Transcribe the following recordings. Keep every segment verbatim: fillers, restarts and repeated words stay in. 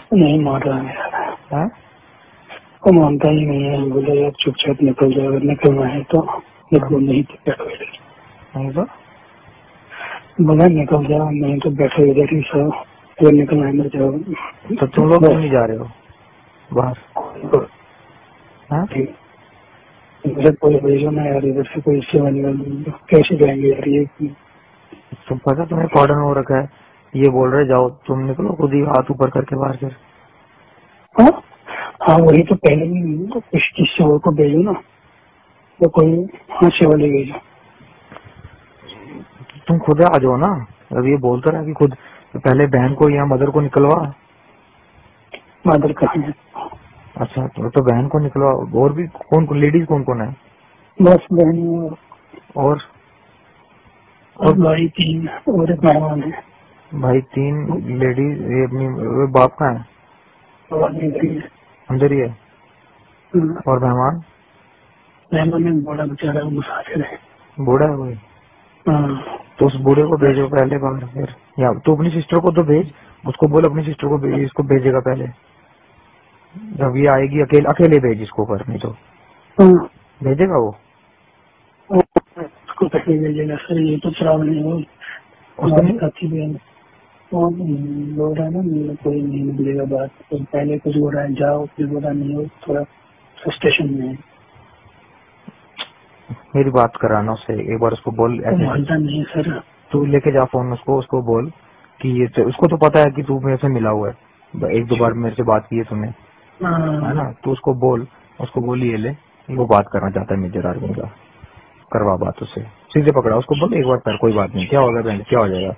नहीं मान रहा है यार, वो मानता ही नहीं है। बोले यार चुपचाप निकल जाओ, अगर निकलना है तो निकलो, नहीं तो बैठो इधर। तो बोला निकल जाओ, नहीं तो बैठो इधर ही सो, अगर निकलना है तो जाओ। तो तुम लोग क्यों नहीं जा रहे हो बाहर? इधर कोई भेजो ना यार, इधर से कोई सेवा निकल, कैसे जाएंगे यार ये? तुम पता तुम्हें कॉर्डन हो रखा है, ये बोल रहे जाओ, तुम निकलो खुद ही हाथ ऊपर करके बाहर से। हाँ हाँ वही तो, पहले तो कुछ किसी और को भेजो ना, तो कोई हाँ सेवा ले भेजो। तुम खुद आ जाओ ना, अब ये बोलता रहा कि खुद पहले बहन को या मदर को निकलवा। मदर कहाँ है? अच्छा तो, तो बहन को निकलवा। और भी कौन कौन लेडीज कौन कौन है? बस बहन और और भाई तीन और एक मेहमान है। भाई तीन लेडीज, ये अपनी बाप का है? अंदर ही है। और मेहमान? मेहमान में बूढ़ा बेचारा मुसाफिर है। बूढ़ा है कोई? तो उस बूढ़े को भेजो पहले बाहर, फिर या तो अपनी सिस्टर को तो भेज, उसको बोल अपनी सिस्टर को भेज, इसको भेजेगा पहले। जब ये आएगी अकेले अकेले भेज इसको, पर नहीं तो भेजेगा वो उसको पहले भेजेगा। सर ये तो शराब नहीं हो, उसको नहीं खाती भी बोल रहा है ना, कोई नहीं मिलेगा बात। तो पहले कुछ बोल रहा है जाओ, फिर बोल रहा नहीं हो, थोड़ा फ्रस्ट्रेशन में है। मेरी बात कराना उससे एक बार, उसको बोल ऐसे मानता नहीं सर। तू लेके जा फोन उसको, उसको बोल कि ये, उसको तो पता है कि तू मेरे से मिला हुआ है, एक दो बार मेरे से बात की है तूने, है ना? तो उसको बोल, उसको बोल ये ले, वो बात करना चाहता है मेजर आर्मी का, करवा बात उससे, सीधे पकड़ा उसको, बोल एक बार सर कोई बात नहीं, क्या होगा बहन, क्या हो जाएगा।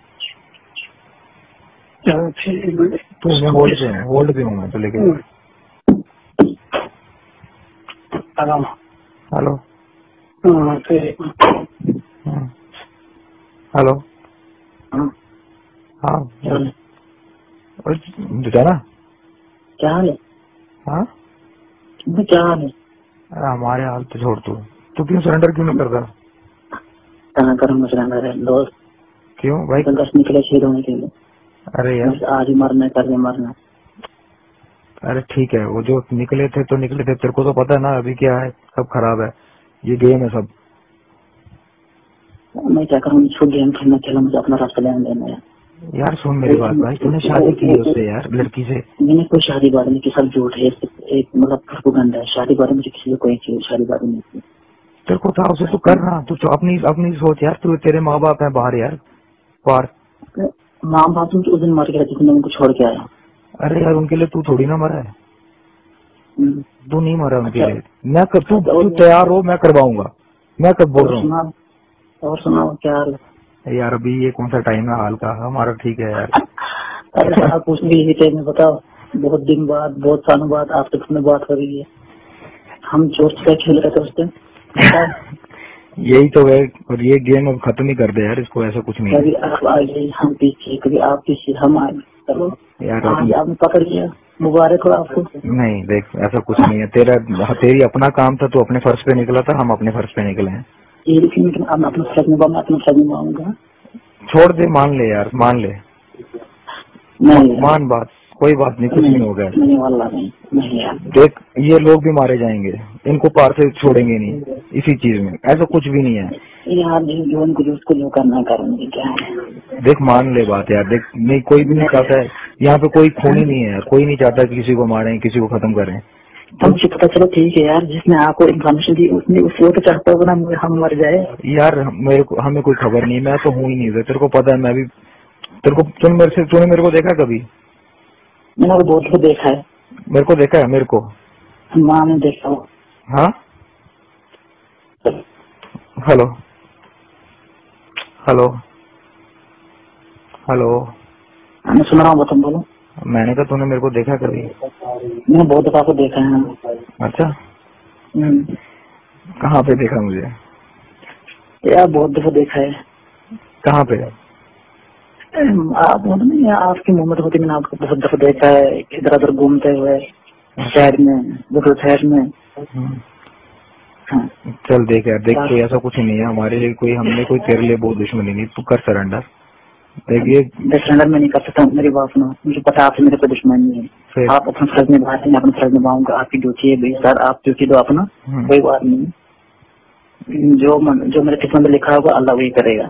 तू मैं होल्ड पे हूँ, होल्ड पे हूँ मैं, तो लेके हेलो हेलो हाँ बेचारा क्या हाल है? हाँ क्या हाल है? हमारे हाल तो छोड़ तू, तू क्यों सरेंडर क्यों नहीं करता? कहाँ करूँगा सरेंडर है दोस्त? क्यों भाई? दस निकले शहीद होने के लिए। अरे यार आज ही मरना, कल ही मरना। अरे ठीक है, वो जो निकले थे तो निकले थे, तेरे को तो पता है ना अभी क्या है, सब खराब है, ये गेम है सब। मैं क्या करूँ, इसको गेम खेलना खेला, मुझे अपना रास्ता लेना देना है। यार सुन मेरी बात भाई, तूने शादी की है उससे यार, लड़की से? मैंने कोई शादी बात नहीं की, सब झूठ है, एक मतलब प्रोपेगेंडा है। शादी बात मुझे किसी से कोई चीज शादी बात नहीं की। तेरे को था उसे, तू करना, तू अपनी अपनी सोच यार, तू तेरे माँ बाप है बाहर यार, बाहर माँ बाप तो उस दिन मर गया जिसने उनको छोड़ के आया। अरे यार उनके लिए तू थोड़ी ना मरा है, तू नहीं मरा उनके लिए। मैं कर, तू तू तैयार हो, मैं करवाऊंगा, मैं कब बोल रहा हूँ। और सुनाओ क्या हाल है? यार अभी ये कौन सा टाइम है हाल का, हमारा ठीक है यार। अरे आप कुछ भी यही टाइम में बताओ, बहुत दिन बाद, बहुत सालों बाद आपसे कितने बात हो रही है। हम जोर से खेल रहे थे उस दिन। यही तो है, और ये गेम अब खत्म ही कर दे यार, इसको ऐसा कुछ नहीं। कभी आप आइए हम पीछे, कभी आप पीछे हम आए, चलो यार आज आपने पकड़ लिया, मुबारक हो आपको। नहीं देख ऐसा कुछ नहीं है, तेरा तेरी अपना काम था, तू अपने फर्श पे निकला था, हम अपने फर्श पे निकले हैं। लेकिन अपना फर्ज निभाऊंगा, अपना फर्ज निभाऊंगा। छोड़ दे, मान ले यार, मान ले, नहीं मान बात, कोई बात नहीं, कुछ नहीं हो गया। नहीं वाला नहीं, नहीं यार। देख ये लोग भी मारे जाएंगे, इनको पार से छोड़ेंगे नहीं इसी चीज में, ऐसा कुछ भी नहीं है यार। जो उनको उसको जो करना करेंगे, क्या है। देख मान ले बात यार, देख नहीं कोई भी नहीं चाहता है यहाँ पे, कोई खूनी नहीं है यार, कोई नहीं चाहता कि किसी को मारें, किसी को खत्म करें। तो मुझे पता चलो ठीक है यार, जिसने आपको इन्फॉर्मेशन दी उसने उसको तो चाहता होगा ना हम मर जाए यार। मेरे को हमें कोई खबर नहीं, मैं तो हूँ ही नहीं, तेरे को पता है, मैं भी तेरे को, तूने मेरे से तूने मेरे को देखा कभी? मैंने बहुत को देखा है। मेरे को देखा है? मेरे को माँ ने देखा हो। हाँ हेलो हेलो हेलो मैं सुन रहा हूँ, तुम बोलो। मैंने कहा तूने मेरे को देखा कभी? मैंने बहुत दफा को देखा है। अच्छा कहाँ पे देखा मुझे? यार बहुत दफा देखा है। कहाँ पे? आप नहीं, आपकी मोहम्मद होती, मैंने आपको बहुत दफा देखा है, इधर उधर घूमते हुए शहर में, दूसरे शहर में। हाँ। चल देख यार, देख कोई ऐसा कुछ नहीं है हमारे लिए, कोई हमने कोई तेरे लिए बहुत दुश्मनी नहीं, तू कर सरेंडर, देखिए सिलेंडर में नहीं कर सकता, मेरी बात सुनो, मुझे पता है आपसे मेरे कोई दुश्मन नहीं है, आप अपना फर्ज निभा रहे हैं, अपना फर्ज निभाऊंगा, आपकी ड्यूटी है सर, आप ड्यूटी दो अपना, कोई बात नहीं, जो मन, जो मेरे किस्मत में लिखा होगा अल्लाह वही करेगा,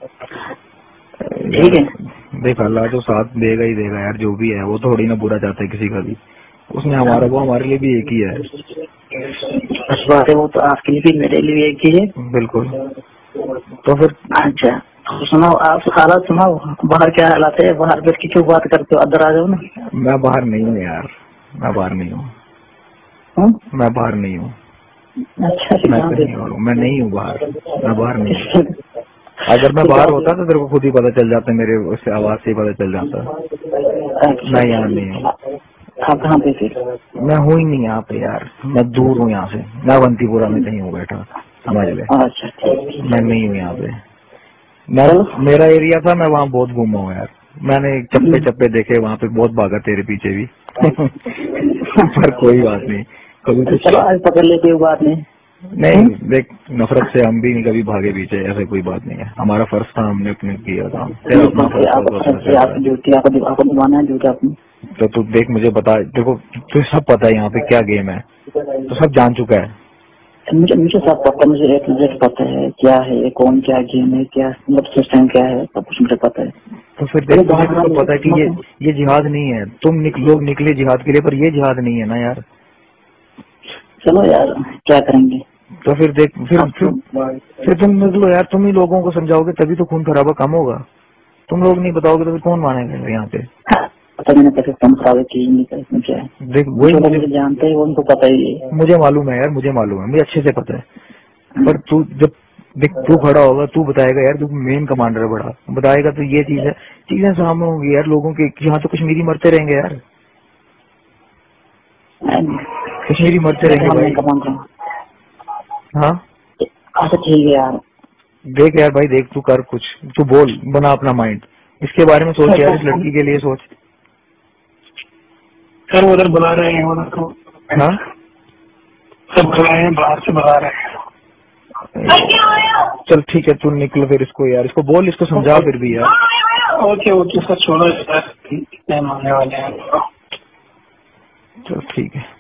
ठीक है। देख अल्लाह तो साथ देगा ही देगा यार, जो भी है वो थोड़ी ना बुरा चाहता है किसी का भी, उसने हमारा वो हमारे लिए भी एक ही है। बस बात है, वो तो आपके लिए भी मेरे लिए भी एक ही है। बिल्कुल। तो फिर अच्छा तो सुनाओ, आप हालात सुनाओ, बाहर क्या हालात है, बाहर बैठ के क्यों बात करते हो, अंदर आ जाओ ना। मैं बाहर नहीं हूँ यार, मैं बाहर नहीं हूँ, मैं बाहर नहीं हूँ। अच्छा मैं नहीं हूँ, मैं नहीं हूँ बाहर, मैं बाहर नहीं हूँ। अगर मैं बाहर होता तो तेरे को खुद ही पता चल जाता, मेरे उससे आवाज से ही पता चल जाता। मैं यहाँ नहीं हूँ। आप कहाँ पे फिर? मैं हूँ ही नहीं यहाँ पे यार, मैं दूर हूँ यहाँ से, मैं अवंतीपुरा में कहीं हूँ बैठा, समझ ले। अच्छा मैं नहीं हूँ यहाँ पे, मैं मेरा एरिया था, मैं वहाँ बहुत घूमा हूँ यार, मैंने चप्पे चप्पे देखे वहाँ पे, बहुत भागा तेरे पीछे भी पर कोई बात नहीं, कभी तो चलो आज पकड़ लेते हो, बात नहीं। नहीं देख, नफरत से हम भी नहीं कभी भागे पीछे, ऐसे कोई बात नहीं है, हमारा फर्ज था, हमने अपने किया था। तो तू देख मुझे बता, देखो तुझे सब पता है यहाँ पे क्या गेम है, तो सब जान चुका है। मुझे मुझे सब पता, मुझे एक नजर पता है क्या है, कौन क्या गेम है, क्या मतलब सिस्टम क्या है, सब कुछ मुझे पता है। तो फिर देख मुझे तो पता है कि ये ये जिहाद नहीं है, तुम निक, लोग निकले जिहाद के लिए, पर ये जिहाद नहीं है ना यार। चलो यार क्या करेंगे। तो फिर देख फिर फिर, फिर तुम निकलो यार, तुम ही लोगों को समझाओगे तभी तो खून खराबा कम होगा, तुम लोग नहीं बताओगे तो फिर कौन मानेगा यहाँ पे। पता मैंने कैसे कम खराबे की नहीं कर, क्या है देख वही मुझे जानते हैं, वो उनको पता ही है। मुझे मालूम है यार, मुझे मालूम है, मुझे अच्छे से पता है, पर तू जब देख तू खड़ा होगा, तू बताएगा यार, तू मेन कमांडर है बड़ा, बताएगा तो ये चीज है, चीजें सामने होंगी यार लोगों के, यहाँ तो कश्मीरी मरते रहेंगे यार, कश्मीरी मरते रहेंगे भाई। हाँ अच्छा ठीक है यार, देख यार भाई, देख तू कर कुछ, तू बोल, बना अपना माइंड, इसके बारे में सोच यार, इस लड़की के लिए सोच। सर उधर बुला रहे हैं, उधर तो हाँ सब बुला रहे हैं, बाहर से बुला रहे हैं। चल ठीक है, तू निकल फिर, इसको यार इसको बोल, इसको समझा फिर भी यार। ओके ओके सर, छोड़ो यार, इतने मानने वाले हैं। चल ठीक है।